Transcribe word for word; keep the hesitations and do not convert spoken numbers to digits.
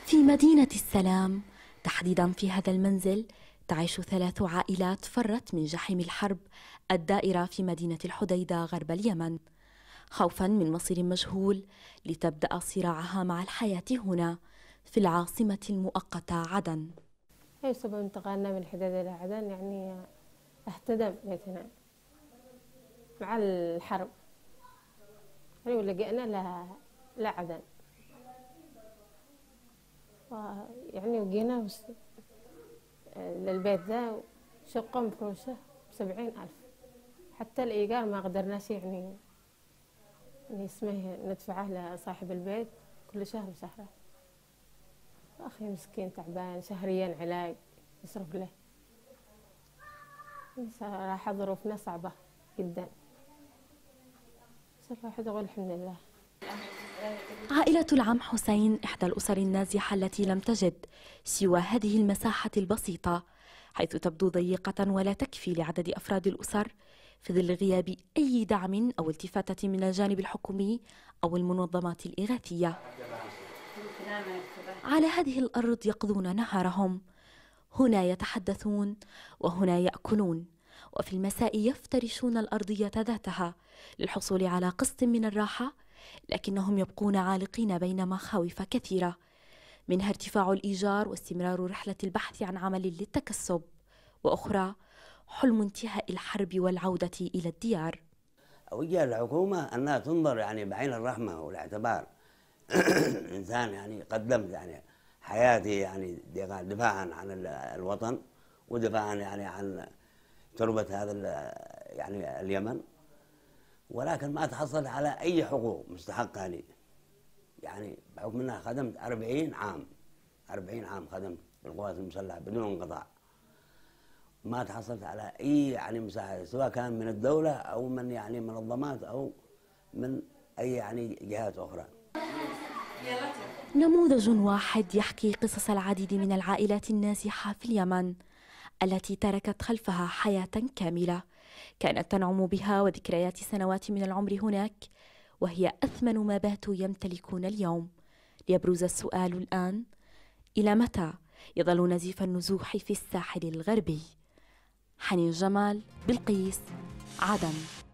في مدينة السلام تحديدا في هذا المنزل تعيش ثلاث عائلات فرت من جحيم الحرب الدائرة في مدينة الحديدة غرب اليمن، خوفا من مصير مجهول لتبدأ صراعها مع الحياة هنا في العاصمة المؤقتة عدن. هي سبب انتقالنا من الحديدة إلى عدن، يعني اهتدم بيتنا مع الحرب يعني ولجأنا لعدن، يعني وجينا للبيت ذا شقة مفروشة بسبعين ألف، حتى الإيجار ما قدرناش يعني اسمه ندفعه لصاحب البيت كل شهر وشهره. أخي مسكين تعبان شهريا علاج يصرف له. صراحة ظروفنا صعبة جدا، بس الواحد يقول الحمد لله. عائلة العم حسين إحدى الأسر النازحة التي لم تجد سوى هذه المساحة البسيطة، حيث تبدو ضيقة ولا تكفي لعدد أفراد الأسر في ظل غياب أي دعم أو التفاتة من الجانب الحكومي أو المنظمات الإغاثية. على هذه الأرض يقضون نهارهم، هنا يتحدثون وهنا يأكلون، وفي المساء يفترشون الأرضية ذاتها للحصول على قسط من الراحة، لكنهم يبقون عالقين بين مخاوف كثيرة، منها ارتفاع الإيجار واستمرار رحلة البحث عن عمل للتكسب، وأخرى حلم انتهاء الحرب والعودة إلى الديار. أوجه الحكومة أنها تنظر يعني بعين الرحمة والاعتبار. إنسان يعني قدمت يعني حياتي يعني دفاعا عن الوطن ودفاعا يعني عن تربة هذا يعني اليمن، ولكن ما تحصل على أي حقوق مستحقة لي، يعني بحكم أنها خدمت أربعين عام أربعين عام خدمت بالقوات المسلحة بدون انقطاع، ما تحصلت على أي يعني مساعدة سواء كان من الدولة أو من يعني منظمات أو من أي يعني جهات أخرى. نموذج واحد يحكي قصص العديد من العائلات النازحة في اليمن التي تركت خلفها حياة كاملة كانت تنعم بها وذكريات سنوات من العمر هناك، وهي أثمن ما باتوا يمتلكون اليوم. ليبرز السؤال الآن: إلى متى يظل نزيف النزوح في الساحل الغربي؟ حنين جمال، بلقيس، عدن.